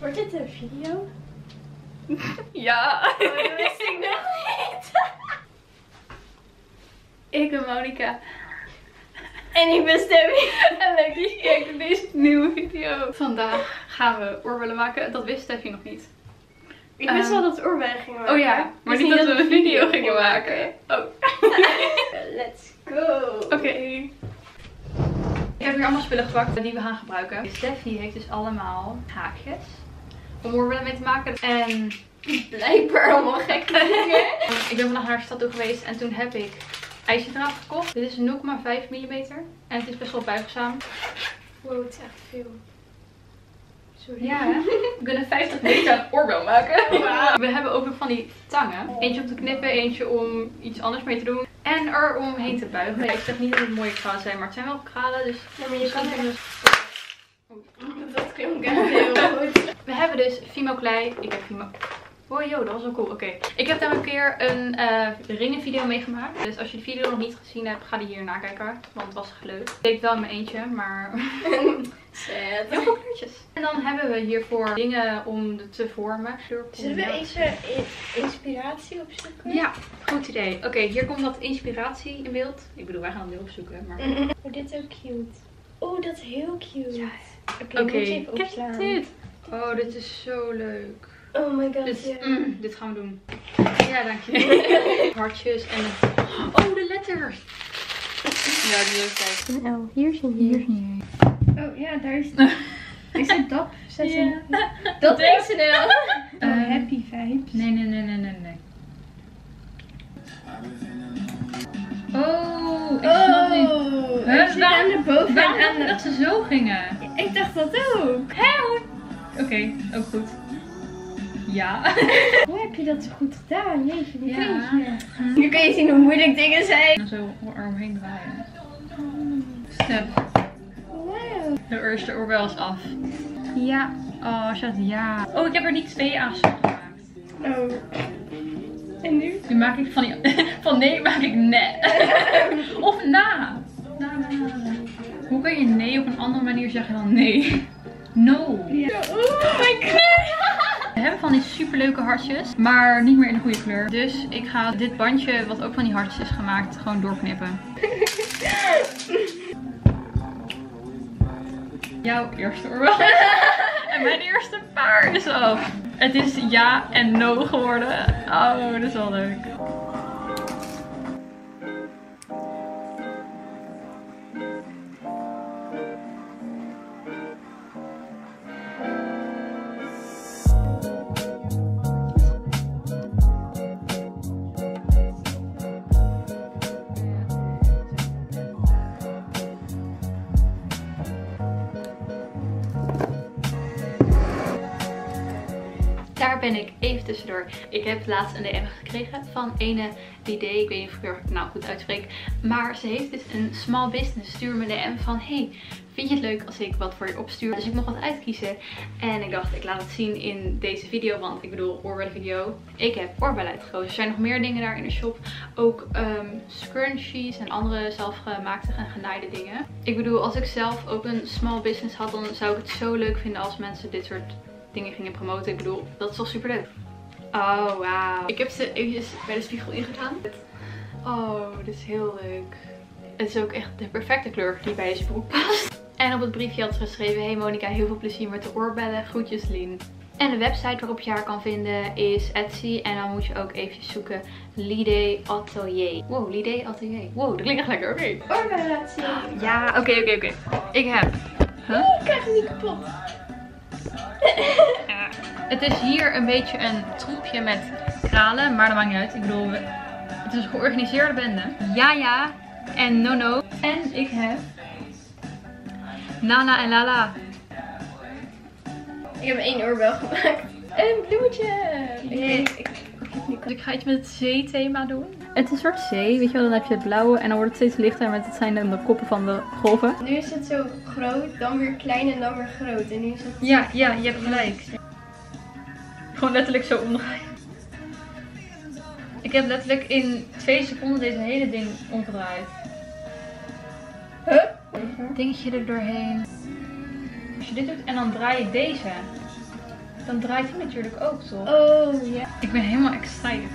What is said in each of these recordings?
Wordt dit een video? Ja. Oh, dat wist ik nog niet. Ik ben Monica. En ik ben Steffi. En leuk dat je kijkt naar deze nieuwe video. Vandaag gaan we oorbellen maken. Dat wist Steffi nog niet. Ik wist wel dat we oorbellen gingen maken. Oh ja, maar niet dat we een video gingen maken. Oh. Let's go. Oké. Ik heb hier allemaal spullen gepakt die we gaan gebruiken. Steffi heeft dus allemaal haakjes om oorbellen mee te maken. En Blijkbaar allemaal gekke dingen. ik ben vandaag naar de stad toe geweest en toen heb ik ijzerdraad gekocht. Dit is 0,5 mm en het is best wel buigzaam. Wow, het is echt veel. Sorry. Ja, hè? We kunnen 50 meter aan oorbel maken. Wow. We hebben ook nog van die tangen. Eentje om te knippen, eentje om iets anders mee te doen. En er omheen te buigen. Ik zeg niet dat het mooie kralen zijn, maar het zijn wel kralen. Dus Ja, maar je kan er dus... Oh. Dat klinkt echt heel goed. We hebben dus Fimo klei. Ik heb Fimo... Oh joh, dat was wel cool. Oké. Ik heb daar een keer een ringenvideo mee gemaakt. Dus als je de video nog niet gezien hebt, ga die hier nakijken. Want het was leuk. Ik deed wel in mijn eentje, maar... Zet. heel veel kleurtjes. En dan hebben we hiervoor dingen om te vormen. Zullen we even inspiratie opzoeken? Ja, goed idee. Oké, hier komt wat inspiratie in beeld. Ik bedoel, wij gaan het weer opzoeken. Maar... Oh, dit is ook cute. Oh, dat is heel cute. Ja. Oké, moet je even kijk opslaan. dit. Oh, dit is zo leuk. Oh my god, Dit, ja. dit gaan we doen. Ja, dank je. Hartjes en... Oh, de letters. Ja, die leuk kijken. Een L. Hier zijn hier. Oh ja, daar is is het DAP? Ja. Dat is een L. Oh, happy vibes. Nee. Oh, ik snap niet. Oh, Huh? het zit aan de boven Waarom en aan de... dat ze zo gingen? Ik dacht dat ook. Oké, ook goed. Ja. Hoe heb je dat zo goed gedaan? Jeetje, hoe Ja. vind je? Nu kun je zien hoe moeilijk dingen zijn. En zo eromheen draaien. Step. Wow. De eerste oorbel is af. Ja. Oh, chat, ja. Oh, ik heb er niet 2 gemaakt. Oh. En nu? Nu maak ik van nee maak ik nee. Of na. Na. Hoe kan je nee op een andere manier zeggen dan nee? No. Ja. Oh my god. We hebben van die superleuke hartjes, maar niet meer in de goede kleur. Dus ik ga dit bandje, wat ook van die hartjes is gemaakt, gewoon doorknippen. Jouw eerste oorbel. En mijn eerste paar is af. Het is ja en no geworden. Oh, dat is wel leuk. Daar ben ik even tussendoor. Ik heb laatst een DM gekregen van ene Lidé. Ik weet niet of ik er nou goed uitspreek. Maar ze heeft dus een small business. Stuur me een DM van: hey, vind je het leuk als ik wat voor je opstuur? Dus ik mocht wat uitkiezen. En ik dacht, ik laat het zien in deze video. Want ik bedoel, oorbellenvideo. Ik heb oorbellen uitgekozen. Er zijn nog meer dingen daar in de shop. Ook scrunchies en andere zelfgemaakte en genaaide dingen. Ik bedoel, als ik zelf ook een small business had, dan zou ik het zo leuk vinden als mensen dit soort dingen gingen promoten. Ik bedoel, dat is toch super leuk. Oh, wauw. Ik heb ze eventjes bij de spiegel ingedaan. Oh, dit is heel leuk. Het is ook echt de perfecte kleur die bij deze broek past. En op het briefje had ze geschreven: hey Monica, heel veel plezier met de oorbellen. Groetjes, Lien. En de website waarop je haar kan vinden is Etsy. En dan moet je ook eventjes zoeken Lidé Atelier. Wow, Lidé Atelier. Wow, dat klinkt echt lekker. Oké. Oorbellen laten zien. Ja, oké. Ik heb... Huh? Ik krijg hem niet kapot. Het is hier een beetje een troepje met kralen, maar dat maakt niet uit. Ik bedoel, het is een georganiseerde bende. Ja en no. En ik heb Nana en Lala. Ik heb 1 oorbel gemaakt. En een bloemetje. Dus ik ga iets met het zeethema doen. Het is een soort zee, weet je wel, dan heb je het blauwe en dan wordt het steeds lichter met het zijn de koppen van de golven. Nu is het zo groot, dan weer klein en dan weer groot. En nu is het... Ja, je hebt gelijk. Gewoon letterlijk zo omdraaien. Ik heb letterlijk in 2 seconden deze hele ding omgedraaid. Huh? Dingetje er doorheen. Als je dit doet en dan draai je deze. dan draait hij natuurlijk ook, toch? Oh ja. Ik ben helemaal excited.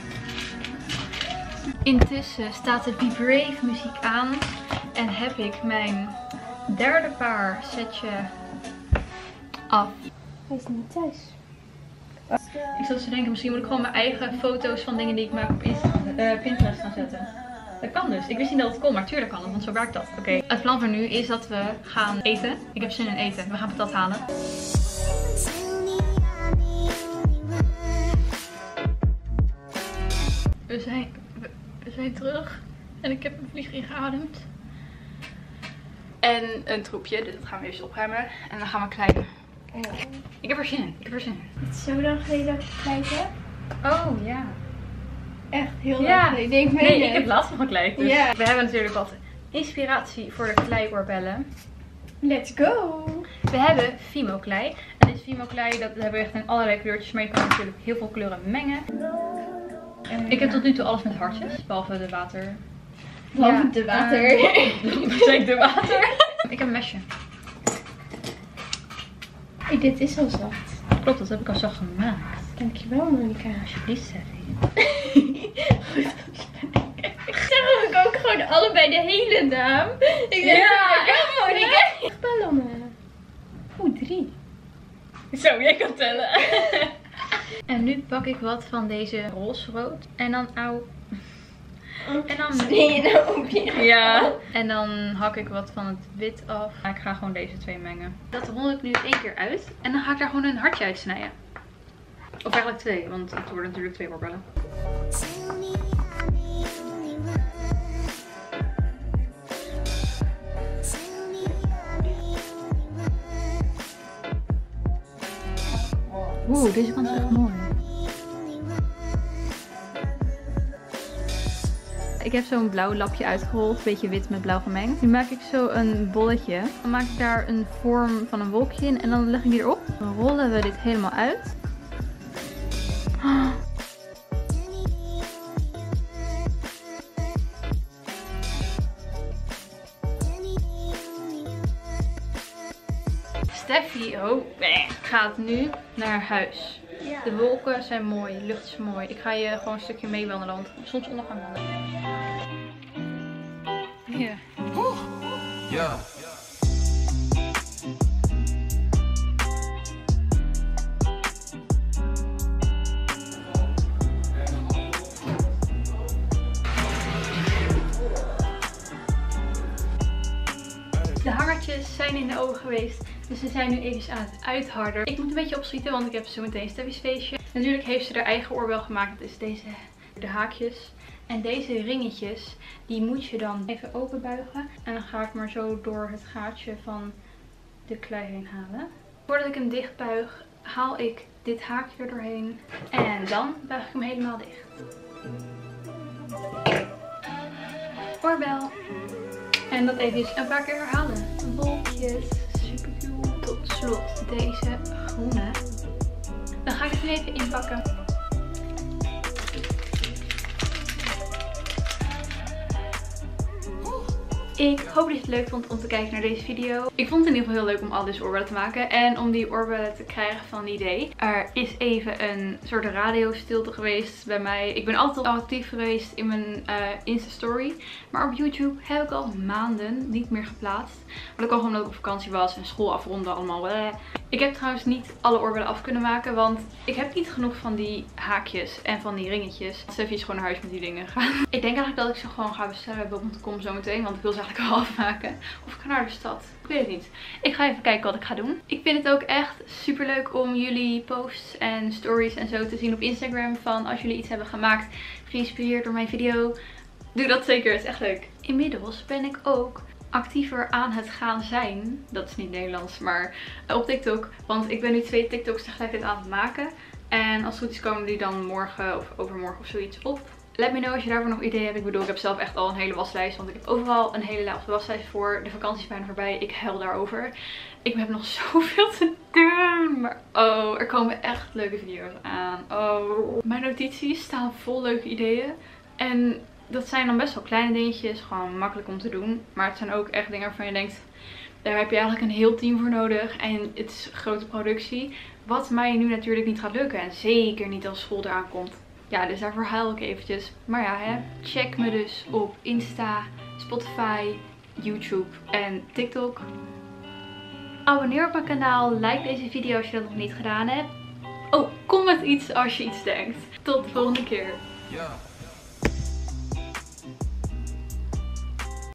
Intussen staat de Be Brave muziek aan en heb ik mijn derde paar setje af. Hij is niet thuis. Ik zat te denken, misschien moet ik gewoon mijn eigen foto's van dingen die ik maak op Pinterest gaan zetten. Dat kan dus. Ik wist niet dat het kon, maar tuurlijk kan het, want zo werkt dat. Oké. Het plan voor nu is dat we gaan eten. Ik heb zin in eten. We gaan patat halen. We zijn terug. En ik heb een vlieg ingeademd. En een troepje, dus dat gaan we even opruimen. En dan gaan we kleiden. Ik heb er zin in. Het is zo lang geleden dat ik gekleid heb. Oh ja. Echt heel lang geleden. Nee, ik heb laatst nog gekleid. Dus Ja. we hebben natuurlijk wat inspiratie voor de kleioorbellen. Let's go! We hebben Fimo klei. En deze Fimo klei, dat hebben we echt in allerlei kleurtjes. Maar je kan natuurlijk heel veel kleuren mengen. Ik heb tot nu toe alles met hartjes, behalve de water. Behalve de water. Zeg de water. Ik heb een mesje. Hey, dit is al zacht. Klopt, dat heb ik al zo gemaakt. Dankjewel, Monica. Alsjeblieft, Steffi. Zeg ik ook gewoon allebei de hele naam. Ik denk, ja, Monica. Ballonnen. Oeh, 3. Zo, jij kan tellen. En nu pak ik wat van deze roze-rood. En dan En dan ja. En dan hak ik wat van het wit af. Ik ga gewoon deze twee mengen. Dat rol ik nu 1 keer uit. En dan ga ik daar gewoon een hartje uitsnijden. Of eigenlijk 2, want het worden natuurlijk 2 oorbellen. Oeh, deze kant is echt mooi. Ik heb zo'n blauw lapje uitgerold, een beetje wit met blauw gemengd. Nu maak ik zo een bolletje. Dan maak ik daar een vorm van een wolkje in en dan leg ik die erop. Dan rollen we dit helemaal uit. Steffi gaat nu naar huis. Ja. De wolken zijn mooi, de lucht is mooi. Ik ga je gewoon een stukje meewandelen, want zonsondergang gaan wandelen. Hier. Ja. De hangertjes zijn in de ogen geweest. Dus ze zijn nu even aan het uitharden. Ik moet een beetje opschieten, want ik heb zo meteen Steffi's feestje. Natuurlijk heeft ze haar eigen oorbel gemaakt. Dus de haakjes. En deze ringetjes, die moet je dan even openbuigen. En dan ga ik maar zo door het gaatje van de klei heen halen. Voordat ik hem dicht buig, haal ik dit haakje er doorheen. En dan buig ik hem helemaal dicht. Oorbel. En dat even een paar keer herhalen. Wolkjes. Super cool. Tot slot deze groene. Dan ga ik het nu even inpakken. Ik hoop dat je het leuk vond om te kijken naar deze video. Ik vond het in ieder geval heel leuk om al deze oorbellen te maken. En om die oorbellen te krijgen van Idee. Er is even een soort radiostilte geweest bij mij. Ik ben altijd al actief geweest in mijn Insta story. Maar op YouTube heb ik al maanden niet meer geplaatst. Maar dat kwam gewoon omdat ik op vakantie was en school afronden allemaal. Ik heb trouwens niet alle oorbellen af kunnen maken. Want ik heb niet genoeg van die haakjes en van die ringetjes. Steffi is gewoon naar huis met die dingen gegaan. Ik denk eigenlijk dat ik ze gewoon ga bestellen bij bol.com zometeen. Want ik wil ze eigenlijk al afmaken. Of ik ga naar de stad. Ik weet het niet. Ik ga even kijken wat ik ga doen. Ik vind het ook echt super leuk om jullie posts en stories en zo te zien op Instagram. Van als jullie iets hebben gemaakt, geïnspireerd door mijn video. Doe dat zeker. Het is echt leuk. Inmiddels ben ik ook actiever aan het gaan zijn. Dat is niet Nederlands, maar op TikTok. Want ik ben nu 2 TikToks tegelijkertijd aan het maken. En als het goed is komen die dan morgen of overmorgen of zoiets op. Let me know als je daarvoor nog ideeën hebt. Ik bedoel, ik heb zelf echt al een hele waslijst. Want ik heb overal een hele lage waslijst voor. De vakantie is bijna voorbij. Ik huil daarover. Ik heb nog zoveel te doen. Maar oh, er komen echt leuke video's aan. Oh, mijn notities staan vol leuke ideeën. En dat zijn dan best wel kleine dingetjes. Gewoon makkelijk om te doen. Maar het zijn ook echt dingen waarvan je denkt, daar heb je eigenlijk een heel team voor nodig. En het is een grote productie. Wat mij nu natuurlijk niet gaat lukken. En zeker niet als school eraan komt. Ja, dus daarvoor huil ik eventjes. Maar ja, hè, check me dus op Insta, Spotify, YouTube en TikTok. Abonneer op mijn kanaal. Like deze video als je dat nog niet gedaan hebt. Oh, kom met iets als je iets denkt. Tot de volgende keer. Yeah.